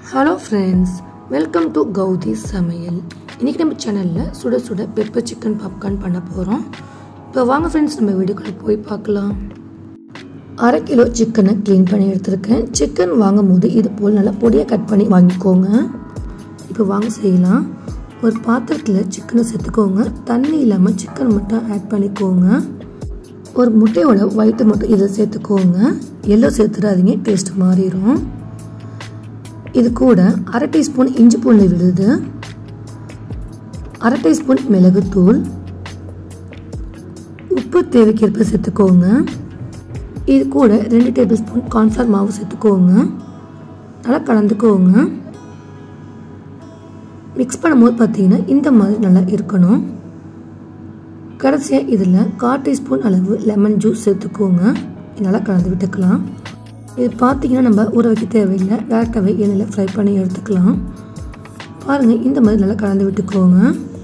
Hello friends, welcome to Goutheesh Samayal. இன்னைக்கு நம்ம சேனல்ல சுட சுட பெப்பர் சிக்கன் பாப்கார்ன் பண்ண போறோம். இப்போ வாங்க फ्रेंड्स நம்ம வீடியோக்குள்ள போய் பார்க்கலாம். 1/2 கிலோ சிக்கனை க்ளீன் பண்ணி எடுத்துர்க்கேன். சிக்கன் வாங்கும்போது இது போல நல்லா பொடியா கட் பண்ணி வாங்கிக்கோங்க. இப்போ வாங்க செய்யலாம். ஒரு பாத்திரத்துல சிக்கனை சேர்த்துக்கோங்க. தண்ணி இல்லாம சிக்கன் மட்டும் ஆட் பண்ணிக்கோங்க. ஒரு முட்டையோட ஒயிட் மட்டும் இத சேர்த்துக்கோங்க. yellow சேர்த்துறாதீங்க, டேஸ்ட் மாறிரும். இது கூட 1/2 டீஸ்பூன் இஞ்சி பூண்டு விழுது, 1/2 டீஸ்பூன் மிளகு தூள், உப்பு தேவைக்கேற்ப சேர்த்துக்கோங்க. இது கூட 2 டேபிள்ஸ்பூன் கார்ன்ஃப்ளவர் மாவு சேர்த்துக்கோங்க. நல்லா கலந்துக்கோங்க. மிக்ஸ் பண்ணும்போது பார்த்தீங்கன்னா இந்த மாதிரி நல்லா இருக்கணும். கடைசியா இதில் 1/4 டீஸ்பூன் அளவு லெமன் ஜூஸ் சேர்த்துக்கோங்க. நல்லா கலந்து விட்டுக்கலாம். இது பார்த்தீங்கன்னா நம்ம ஊற வைக்க தேவையில்லை, டேரெக்டாகவே எண்ணெயில் ஃப்ரை பண்ணி எடுத்துக்கலாம். பாருங்கள், இந்த மாதிரி நல்லா கலந்து விட்டுக்கோங்க.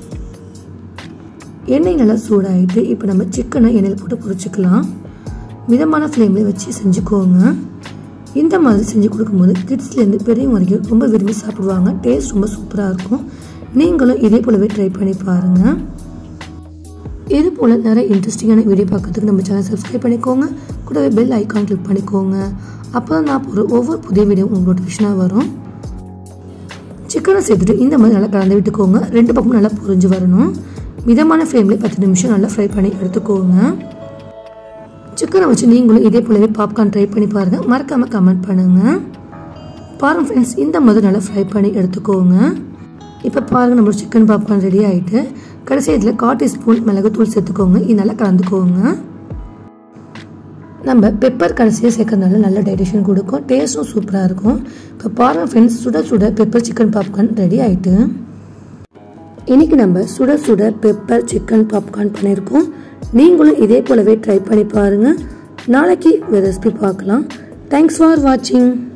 எண்ணெய் நல்லா சூடாகிட்டு இப்போ நம்ம சிக்கனை எண்ணெயில் போட்டு பொரிச்சிக்கலாம். மிதமான ஃப்ளேமில் வச்சு செஞ்சுக்கோங்க. இந்த மாதிரி செஞ்சு கொடுக்கும்போது கிட்ஸ்லேருந்து பெரியவங்க வரைக்கும் ரொம்ப விரும்பி சாப்பிடுவாங்க. டேஸ்ட் ரொம்ப சூப்பராக இருக்கும். நீங்களும் இதே போலவே ட்ரை பண்ணி பாருங்கள். இது போல் நிறைய இன்ட்ரெஸ்டிங்கான வீடியோ பார்க்கறதுக்கு நம்ம சேனல் சப்ஸ்கிரைப் பண்ணிக்கோங்க. கூடவே பெல் ஐக்கான் கிளிக் பண்ணிக்கோங்க. அப்போ தான் நான் போகிற ஒவ்வொரு புதிய வீடியோ உங்களுக்கு நோட்டிஃபிகேஷனாக வரும். சிக்கனை சேர்த்துட்டு இந்த மாதிரி நல்லா கலந்து விட்டுக்கோங்க. 2 பக்கமும் நல்லா பொரிஞ்சு வரணும். மிதமான ஃப்ளேமில் 10 நிமிஷம் நல்லா ஃப்ரை பண்ணி எடுத்துக்கோங்க. சிக்கனை வச்சு நீங்களும் இதே போலவே பாப்கார்ன் ட்ரை பண்ணி பாருங்கள். மறக்காமல் கமெண்ட் பண்ணுங்கள். பாருங்கள் ஃப்ரெண்ட்ஸ், இந்த மாதிரி நல்லா ஃப்ரை பண்ணி எடுத்துக்கோங்க. இப்போ பாருங்கள், நம்ம சிக்கன் பாப்கார்ன் ரெடி ஆகிட்டு கடைசி இதில் 1/4 டீஸ்பூன் மிளகுத்தூள் சேர்த்துக்கோங்க. இது நல்லா கலந்துக்கோங்க. நம்ம பெப்பர் கடைசியாக சேர்க்கறதுனால நல்ல டைஜஷன் கொடுக்கும். டேஸ்ட்டும் சூப்பராக இருக்கும். இப்போ பாருங்கள் ஃப்ரெண்ட்ஸ், சுட சுட பெப்பர் சிக்கன் பாப்கார்ன் ரெடி ஆகிட்டு. இன்றைக்கி நம்ம சுட சுட பெப்பர் சிக்கன் பாப்கார்ன் பண்ணியிருக்கோம். நீங்களும் இதே போலவே ட்ரை பண்ணி பாருங்கள். நாளைக்கு ஒரு ரெசிபி பார்க்கலாம். தேங்க்ஸ் ஃபார் வாட்சிங்.